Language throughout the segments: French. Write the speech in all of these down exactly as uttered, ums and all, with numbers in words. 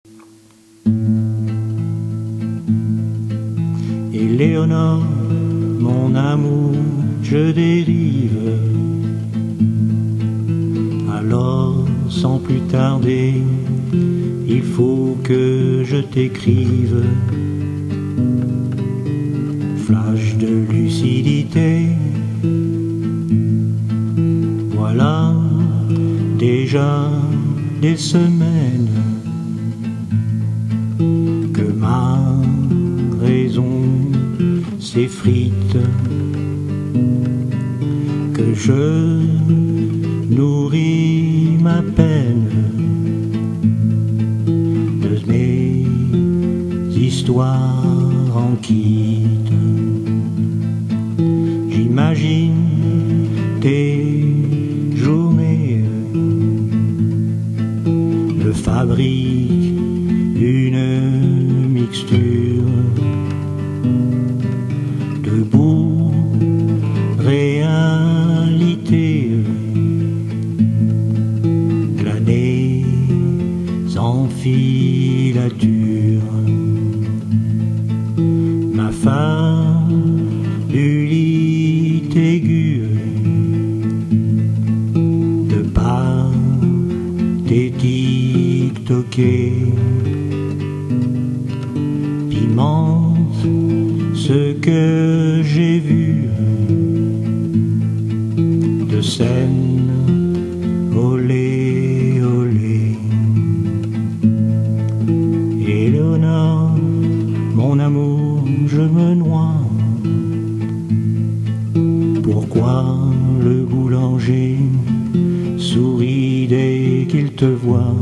Éléonore, mon amour, je dérive. Alors, sans plus tarder, il faut que je t'écrive. Flash de lucidité, voilà déjà des semaines que ma raison s'effrite, que je nourris ma peine de mes histoires en quitte. J'imagine tes journées, me fabrique une mixture de boue, réalité, glanées en filature. Ma fabulite aiguë de pathétique toqué pimente ce que j'ai vu de scène olé olé. Éléonore, mon amour, je me noie. Pourquoi le boulanger sourit dès qu'il te voit,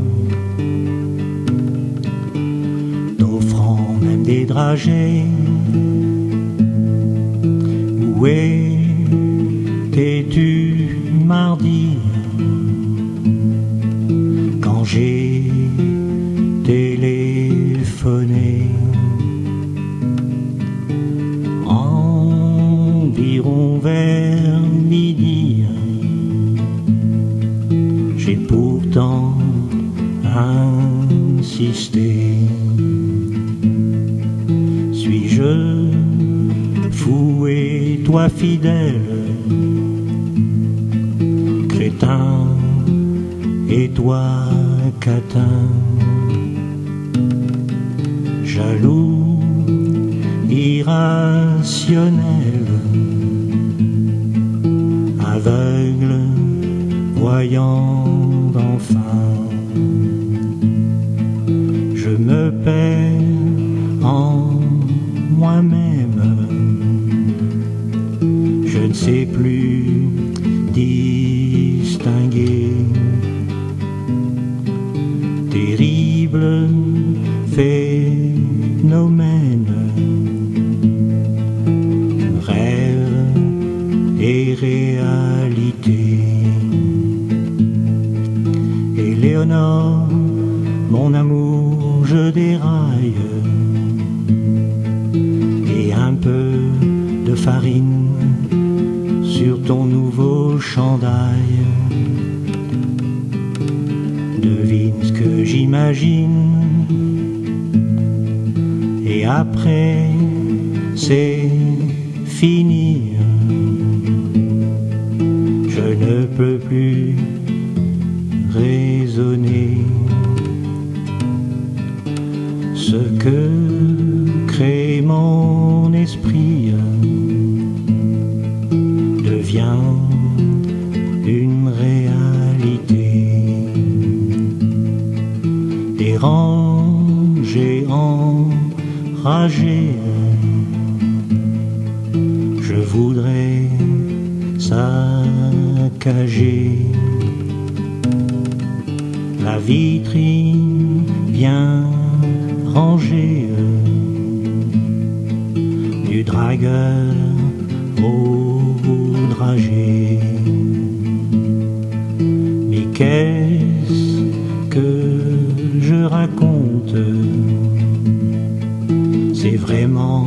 t'offrant même des dragées? Où étais-tu mardi quand j'ai téléphoné? Environ vers midi, j'ai pourtant insisté. Suis-je fou et toi fidèle, crétin et toi catin, jaloux, irrationnel, aveugle, voyant d'enfin? Je me perds en moi-même, je ne sais plus distinguer. Terrible phénomène, rêve et réalité. Éléonore, mon amour, je déraille, et un peu de farine sur ton nouveau chandail. Devine ce que j'imagine, et après c'est fini. Je ne peux plus raisonner. Ce que crée mon esprit devient une réalité. Dérangé, enragé, je voudrais saccager la vitrine bien rangée du dragueur au dragé. Mais qu'est-ce que je raconte? C'est vraiment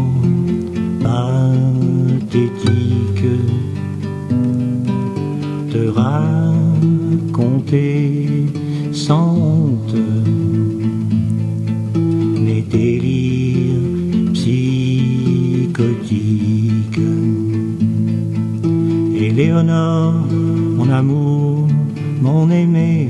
pathétique de raconter sans honte Éléonore, mon amour, mon aimé,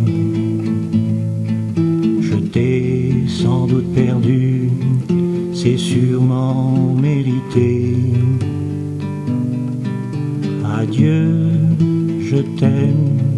je t'ai sans doute perdu, c'est sûrement mérité. Adieu, je t'aime,